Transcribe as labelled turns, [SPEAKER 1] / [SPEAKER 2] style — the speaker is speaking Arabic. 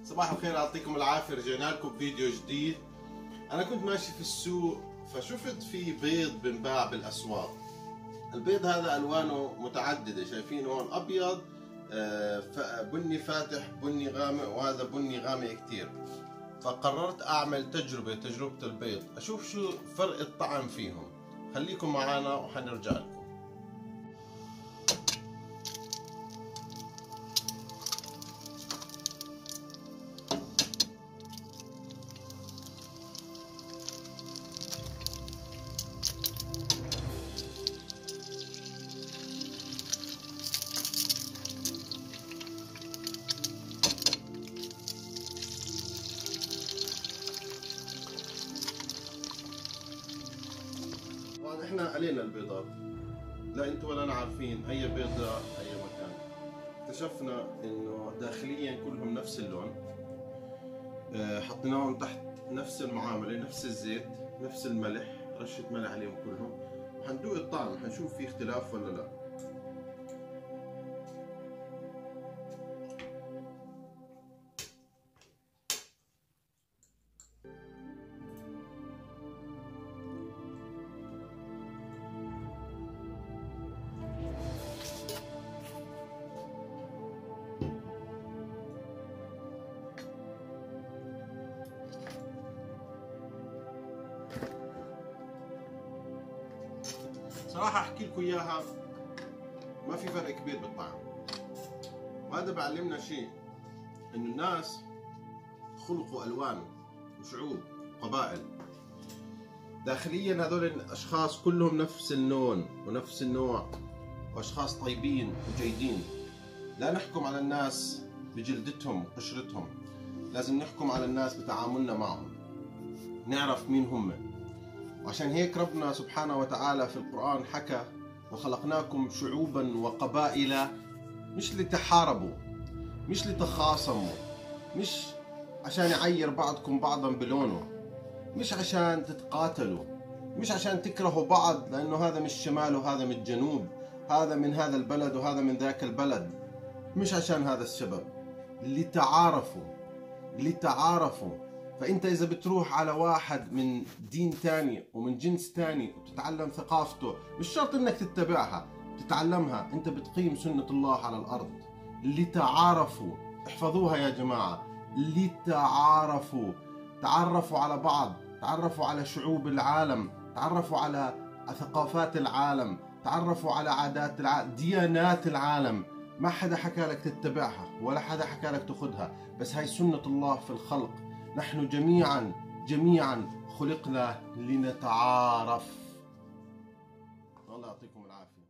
[SPEAKER 1] صباح الخير، يعطيكم العافية. رجعنا لكم بفيديو جديد. أنا كنت ماشي في السوق فشفت في بيض بنباع بالأسواق. البيض هذا ألوانه متعددة، شايفين هون أبيض، بني فاتح، بني غامق، وهذا بني غامق كتير. فقررت أعمل تجربة البيض، أشوف شو فرق الطعم فيهم. خليكم معنا وحنرجع لكم. طبعا احنا علينا البيضات، لا انتوا ولا انا عارفين اي بيضة اي مكان. اكتشفنا انه داخليا كلهم نفس اللون، حطيناهم تحت نفس المعاملة، نفس الزيت، نفس الملح، رشة ملح عليهم كلهم، وحندوق الطعم حنشوف في اختلاف ولا لا. صراحة أحكي لكم إياها، ما في فرق كبير بالطعم. وهذا بعلمنا شيء، إنه الناس خلقوا ألوان وشعوب وقبائل. داخليا هذول الأشخاص كلهم نفس اللون ونفس النوع، وأشخاص طيبين وجيدين. لا نحكم على الناس بجلدتهم وقشرتهم، لازم نحكم على الناس بتعاملنا معهم، نعرف مين هم. وعشان هيك ربنا سبحانه وتعالى في القرآن حكى: وخلقناكم شعوبا وقبائل، مش لتحاربوا، مش لتخاصموا، مش عشان يعير بعضكم بعضا بلونه، مش عشان تتقاتلوا، مش عشان تكرهوا بعض لأنه هذا مش شمال وهذا من الجنوب، هذا من هذا البلد وهذا من ذاك البلد. مش عشان هذا السبب، لتعارفوا. فأنت إذا بتروح على واحد من دين تاني ومن جنس تاني وتتعلم ثقافته، مش شرط إنك تتبعها، تتعلمها، أنت بتقيم سنة الله على الأرض. لتعارفوا، احفظوها يا جماعة، لتعارفوا. تعرفوا على بعض، تعرفوا على شعوب العالم، تعرفوا على ثقافات العالم، تعرفوا على عادات العالم، ديانات العالم. ما حدا حكى لك تتبعها ولا حدا حكى لك تاخذها، بس هاي سنة الله في الخلق. نحن جميعا خلقنا لنتعارف. الله يعطيكم العافية.